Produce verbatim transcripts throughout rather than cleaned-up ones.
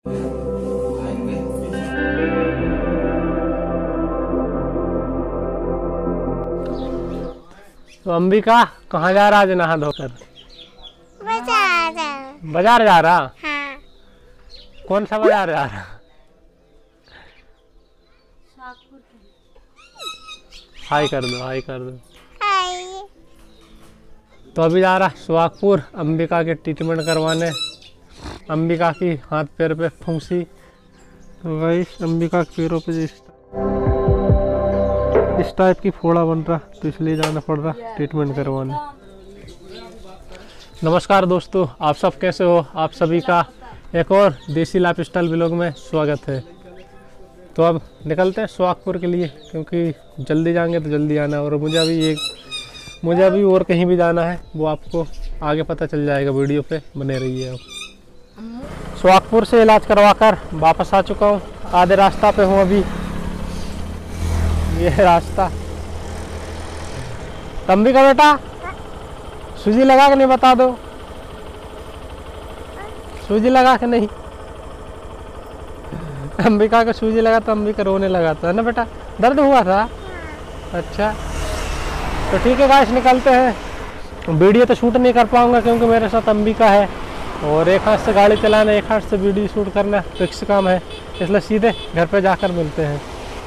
तो अंबिका कहाँ जा रहा है नहा धोकर? बाजार। बाजार जा रहा? हाँ। कौन सा बाजार जा रहा? हाय कर दो, हाय कर दो। हाय। तो अभी जा रहा सुहागपुर अंबिका के ट्रीटमेंट करवाने। अंबिका की हाथ पैर पे फुंसी, तो भाई अंबिका के पैरों पे इस, इस टाइप की फोड़ा बन रहा, तो इसलिए जाना पड़ रहा ट्रीटमेंट करवाने। नमस्कार दोस्तों, आप सब कैसे हो? आप सभी का एक और देसी लाइफ स्टाइल व्लॉग में स्वागत है। तो अब निकलते हैं सुहागपुर के लिए, क्योंकि जल्दी जाएंगे तो जल्दी आना है। और मुझे अभी एक मुझे अभी और कहीं भी जाना है, वो आपको आगे पता चल जाएगा, वीडियो पे बने रहिए। अब सुहागपुर से इलाज करवा कर वापस आ चुका हूँ, आधे रास्ता पे हूँ अभी। ये रास्ता तंबी का बेटा सूजी लगा के नहीं, बता दो सूजी लगा के नहीं। अंबिका को सूजी लगा तो अंबिका रोने लगा था ना बेटा, दर्द हुआ था? अच्छा तो ठीक है गाइस, निकलते हैं। वीडियो तो शूट नहीं कर पाऊंगा क्योंकि मेरे साथ अंबिका है और एक हाथ से गाड़ी चलाना, एक हाथ से वीडियो शूट करना फिक्स काम है, इसलिए सीधे घर पे जाकर मिलते हैं।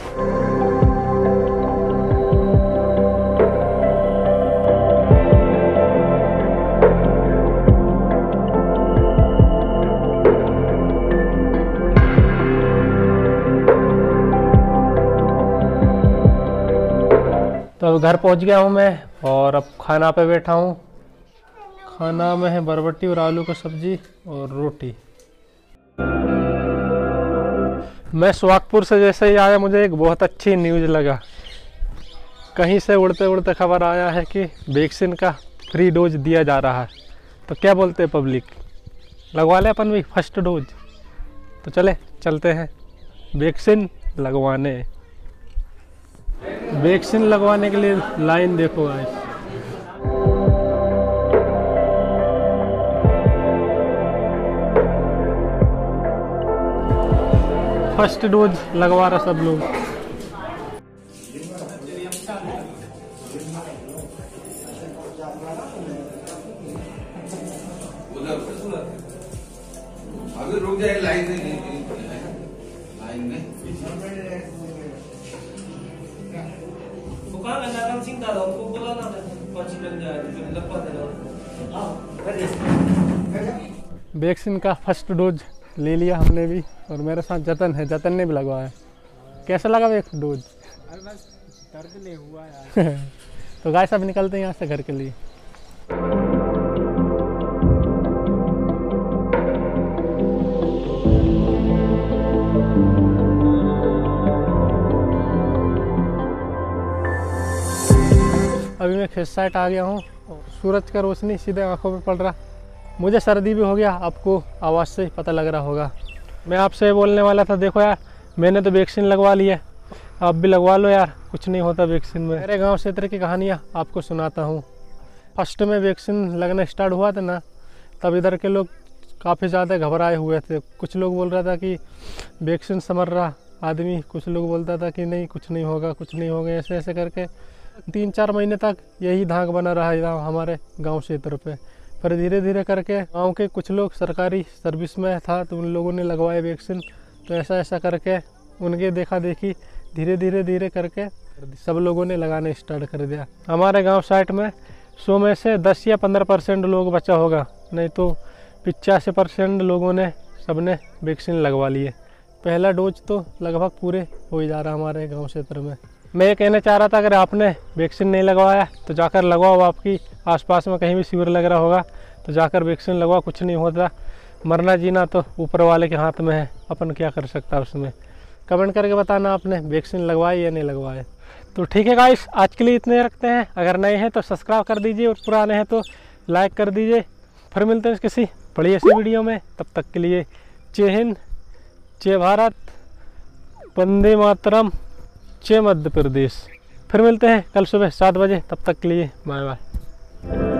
तो अब घर पहुंच गया हूं मैं और अब खाना पे बैठा हूं। खाना में है बरबटी और आलू की सब्जी और रोटी। मैं सुहागपुर से जैसे ही आया, मुझे एक बहुत अच्छी न्यूज़ लगा। कहीं से उड़ते उड़ते खबर आया है कि वैक्सीन का फ्री डोज दिया जा रहा है। तो क्या बोलते हैं पब्लिक, लगवा ले अपन भी फर्स्ट डोज? तो चले चलते हैं वैक्सीन लगवाने। वैक्सीन लगवाने के लिए लाइन देखो गाइस। फर्स्ट डोज लगवा रहा सब लोग। अभी रुक जाए लाइन में, लाइन में वैक्सीन का फर्स्ट डोज ले लिया हमने भी, और मेरे साथ जतन है, जतन ने भी लगवाया। कैसा लगा वैक्सीन डोज? दर्द नहीं हुआ यार। तो गाइस अब निकलते हैं यहाँ से घर के लिए। अभी मैं खेत साइड आ गया हूँ और सूरज का रोशनी सीधे आंखों पे पड़ रहा। मुझे सर्दी भी हो गया, आपको आवाज़ से पता लग रहा होगा। मैं आपसे बोलने वाला था, देखो यार मैंने तो वैक्सीन लगवा ली है, आप भी लगवा लो यार, कुछ नहीं होता वैक्सीन में। मेरे गांव क्षेत्र की कहानियाँ आपको सुनाता हूँ। फर्स्ट में वैक्सीन लगना स्टार्ट हुआ था ना, तब इधर के लोग काफ़ी ज़्यादा घबराए हुए थे। कुछ लोग बोल रहा था कि वैक्सीन से मर रहा आदमी, कुछ लोग बोलता था कि नहीं कुछ नहीं होगा, कुछ नहीं होगा। ऐसे ऐसे करके तीन चार महीने तक यही धाक बना रहा हमारे गांव क्षेत्र पे। फिर धीरे धीरे करके गांव के कुछ लोग सरकारी सर्विस में था, तो उन लोगों ने लगवाए वैक्सीन। तो ऐसा ऐसा करके उनके देखा देखी धीरे धीरे धीरे करके सब लोगों ने लगाने स्टार्ट कर दिया। हमारे गांव साइड में सौ में से दस या पंद्रह परसेंट लोग बचा होगा, नहीं तो पिचासी परसेंट लोगों ने सबने वैक्सीन लगवा लिए। पहला डोज तो लगभग पूरे हो ही जा रहा हमारे गाँव क्षेत्र में। मैं ये कहना चाह रहा था, अगर आपने वैक्सीन नहीं लगवाया तो जाकर लगवाओ। आपकी आसपास में कहीं भी शिविर लग रहा होगा तो जाकर वैक्सीन लगवाओ, कुछ नहीं होता। मरना जीना तो ऊपर वाले के हाथ में है, अपन क्या कर सकता है उसमें। कमेंट करके बताना आपने वैक्सीन लगवाई या नहीं लगवाए। तो ठीक है गाइस, आज के लिए इतने रखते हैं। अगर नए हैं तो सब्सक्राइब कर दीजिए और पुराने हैं तो लाइक कर दीजिए। फिर मिलते हैं किसी बड़ी ऐसी वीडियो में, तब तक के लिए जय हिंद, जय भारत, वंदे मातरम, जय मध्य प्रदेश। फिर मिलते हैं कल सुबह सात बजे, तब तक के लिए बाय बाय।